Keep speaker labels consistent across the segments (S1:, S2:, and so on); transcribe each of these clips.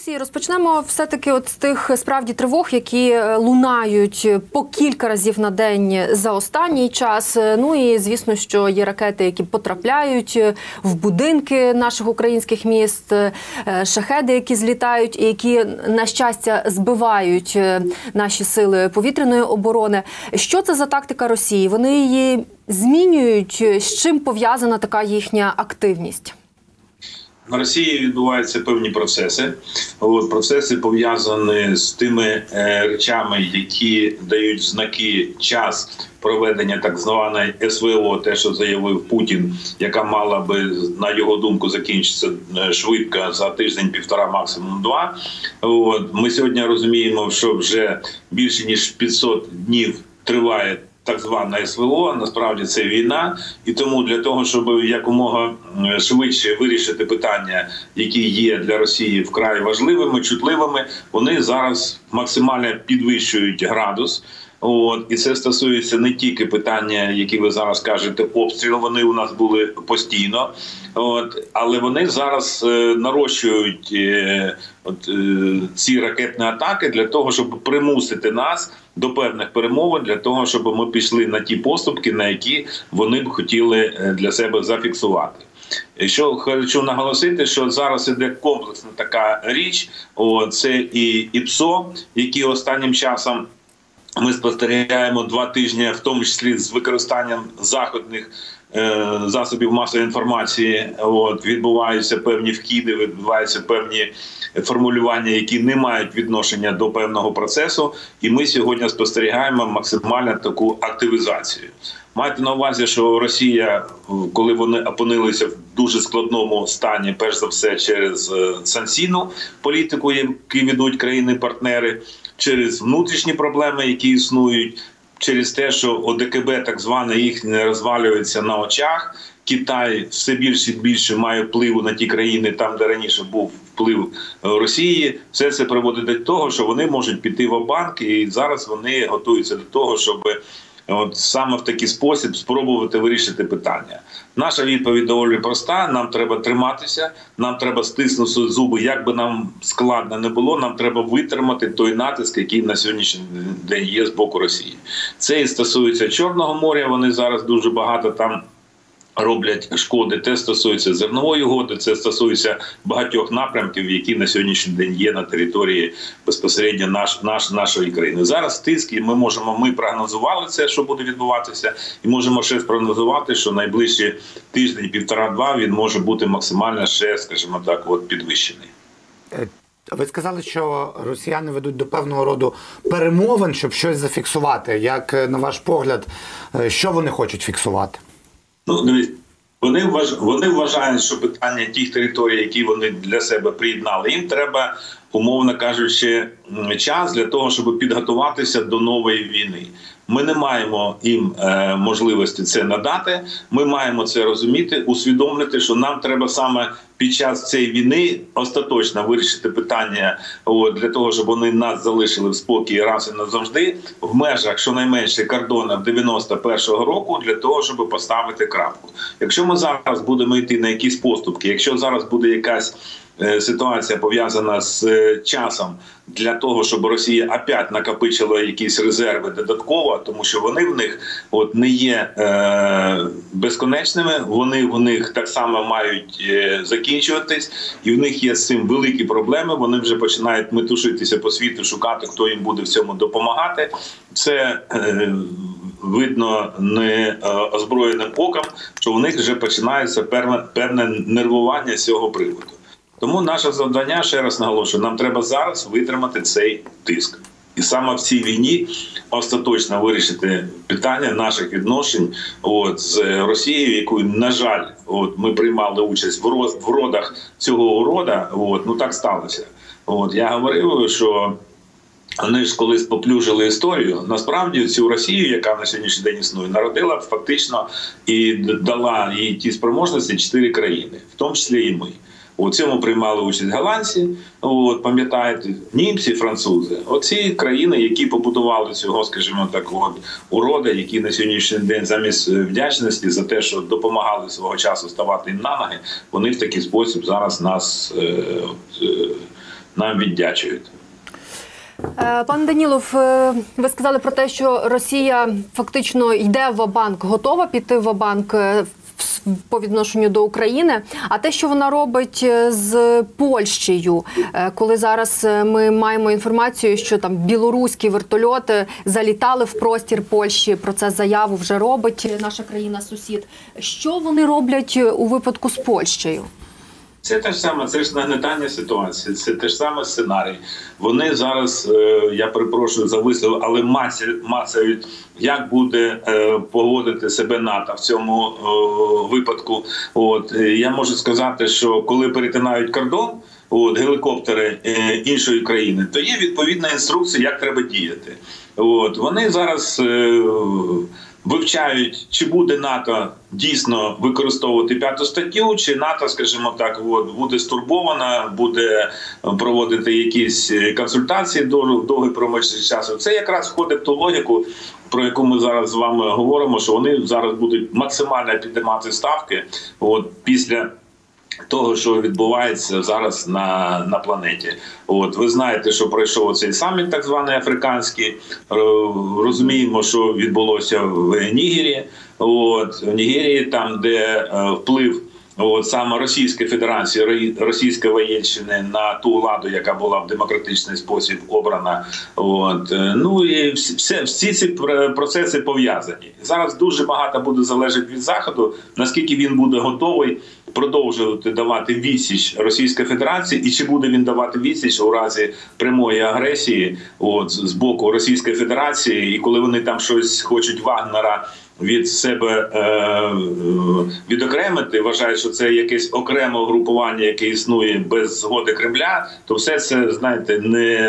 S1: Олексій, розпочнемо все-таки от з тих справді тривог, які лунають по кілька разів на день за останній час. Ну і звісно, що є ракети, які потрапляють в будинки наших українських міст, шахеди, які злітають і які, на щастя, збивають наші сили повітряної оборони. Що це за тактика Росії? Вони її змінюють? З чим пов'язана така їхня активність?
S2: На Росії відбуваються певні процеси. Процеси пов'язані з тими речами, які дають знаки час проведення так званої СВО, те, що заявив Путін, яка мала би, на його думку, закінчитися швидко за тиждень-півтора, максимум два. Ми сьогодні розуміємо, що вже більше ніж 500 днів триває так звана СВО, насправді це війна, і тому для того, щоб якомога швидше вирішити питання, які є для Росії вкрай важливими, чутливими, вони зараз максимально підвищують градус. І це стосується не тільки питання, які ви зараз кажете, обстріл, вони у нас були постійно, але вони зараз нарощують ці ракетні атаки для того, щоб примусити нас до певних перемовин, для того, щоб ми пішли на ті поступки, на які вони б хотіли для себе зафіксувати. Що хочу наголосити, що зараз іде комплексна така річ, це і ПСО, які останнім часом ми спостерігаємо 2 тижні, в тому числі з використанням заходних засобів масової інформації. Відбуваються певні вкиди, відбуваються певні формулювання, які не мають відношення до певного процесу. І ми сьогодні спостерігаємо максимально таку активізацію. Майте на увазі, що Росія, коли вони опинилися в дуже складному стані, перш за все через санкційну політику, яку ведуть країни-партнери, через внутрішні проблеми, які існують, через те, що ОДКБ так зване їх не розвалюється на очах, Китай все більше і більше має впливу на ті країни, там, де раніше був вплив Росії. Все це приводить до того, що вони можуть піти ва-банк, і зараз вони готуються до того, щоб саме в такий спосіб спробувати вирішити питання. Наша відповідь доволі проста. Нам треба триматися, нам треба стиснути зуби, як би нам складно не було, нам треба витримати той натиск, який на сьогоднішній день є з боку Росії. Це і стосується Чорного моря, вони зараз дуже багато там роблять шкоди, це стосується зернової угоди, це стосується багатьох напрямків, які на сьогоднішній день є на території безпосередньо нашої країни. Зараз тиск, і ми прогнозували це, що буде відбуватися, і можемо ще спрогнозувати, що найближчі тиждень, півтора-два він може бути максимально ще, скажімо так, підвищений.
S3: Ви сказали, що росіяни ведуть до певного роду перемовин, щоб щось зафіксувати. Як, на ваш погляд, що вони хочуть фіксувати?
S2: Вони вважають, що питання тих територій, які вони для себе приєднали, їм треба, умовно кажучи, час для того, щоб підготуватися до нової війни. Ми не маємо їм можливості це надати, ми маємо це розуміти, усвідомлювати, що нам треба саме під час цієї війни остаточно вирішити питання для того, щоб вони нас залишили в спокій раз і назавжди, в межах щонайменше кордонів 91-го року, для того, щоб поставити крапку. Якщо ми зараз будемо йти на якісь поступки, якщо зараз буде якась ситуація пов'язана з часом для того, щоб Росія опять накопичила якісь резерви додатково, тому що вони в них не є безконечними, вони в них так само мають закінчуватись, і в них є з цим великі проблеми, вони вже починають метушитися по світу, шукати, хто їм буде в цьому допомагати. Це видно не озброєним оком, що в них вже починається певне нервування з цього приводу. Тому наше завдання, ще раз наголошую, нам треба зараз витримати цей тиск. І саме в цій війні остаточно вирішити питання наших відношень з Росією, якою, на жаль, ми приймали участь в родах цього урода, так сталося. Я говорив, що вони ж колись поплюжили історію, насправді цю Росію, яка на сьогоднішній день існує, народила фактично і дала їй ті спроможності 4 країни, в тому числі і ми. У цьому приймали участь голландці, пам'ятаєте, німці, французи. Оці країни, які побудували цього, скажімо так, урода, які на сьогоднішній день замість вдячності за те, що допомагали свого часу ставати їм на ноги, вони в такий спосіб зараз нам віддячують.
S1: Пане Данілов, ви сказали про те, що Росія фактично йде в ва-банк, готова піти в ва-банк по відношенню до України. А те, що вона робить з Польщею, коли зараз ми маємо інформацію, що там білоруські вертольоти залітали в простір Польщі, про це заяву вже робить наша країна-сусід. Що вони роблять у випадку з Польщею?
S2: Це те ж саме, це ж нагнетання ситуації, це те ж саме сценарій. Вони зараз, я перепрошую за вислів, але мацають, як буде поводити себе НАТО в цьому випадку. Я можу сказати, що коли перетинають кордон, гелікоптери іншої країни, то є відповідна інструкція, як треба діяти. Вони зараз вивчають, чи буде НАТО дійсно використовувати 5-ту статтю, чи НАТО, скажімо так, буде стурбована, буде проводити якісь консультації довгий проміжок часу. Це якраз входить в ту логіку, про яку ми зараз з вами говоримо, що вони зараз будуть максимально піднімати ставки після того, що відбувається зараз на планеті. Ви знаєте, що пройшов цей саміт так званий африканський. Розуміємо, що відбулося в Нігері. В Нігерії, там, де вплив саме Російської Федерації, російської воєнщини на ту владу, яка була в демократичний спосіб обрана. І всі ці процеси пов'язані. Зараз дуже багато буде залежати від Заходу, наскільки він буде готовий продовжувати давати відсіч Російської Федерації, і чи буде він давати відсіч у разі прямої агресії з боку Російської Федерації, і коли вони там щось хочуть Вагнера від себе відокремити, вважають, що це якесь окреме угрупування, яке існує без згоди Кремля, то все це, знаєте,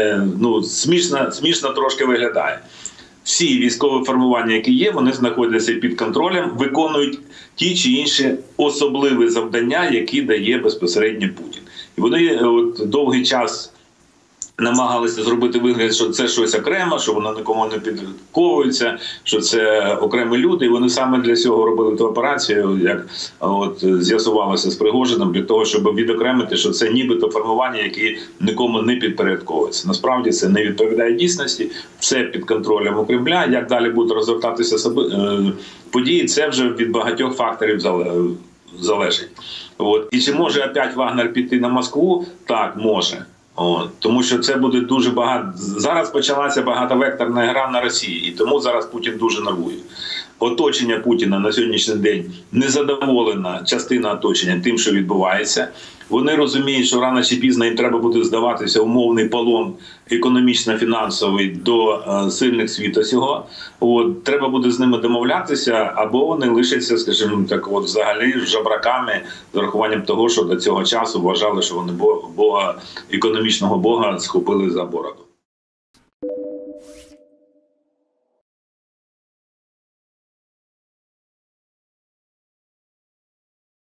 S2: смішно трошки виглядає. Всі військові формування, які є, вони знаходяться під контролем, виконують ті чи інші особливі завдання, які дає безпосередньо Путін. І вони довгий час намагалися зробити вигляд, що це щось окремо, що воно нікому не підпорядковується, що це окремі люди. І вони саме для цього робили ту операцію, як з'ясувалося з Пригожиним, для того, щоб відокремити, що це нібито формування, які нікому не підпорядковуються. Насправді це не відповідає дійсності, це під контролем у Кремля. Як далі будуть розгортатися події, це вже від багатьох факторів залежить. І чи може опять Вагнер піти на Москву? Так, може. Тому що це буде дуже багато. Зараз почалася багатовекторна гра на Росії, і тому зараз Путін дуже нервує. Оточення Путіна на сьогоднішній день незадоволена частина оточення тим, що відбувається. Вони розуміють, що рано чи пізно їм треба буде здаватися умовний полон економічно-фінансовий до сильних світу цього. Треба буде з ними домовлятися, або вони лишаться, скажімо так, взагалі жабраками з урахуванням того, що до цього часу вважали, що вони економічного бога схопили за бороду.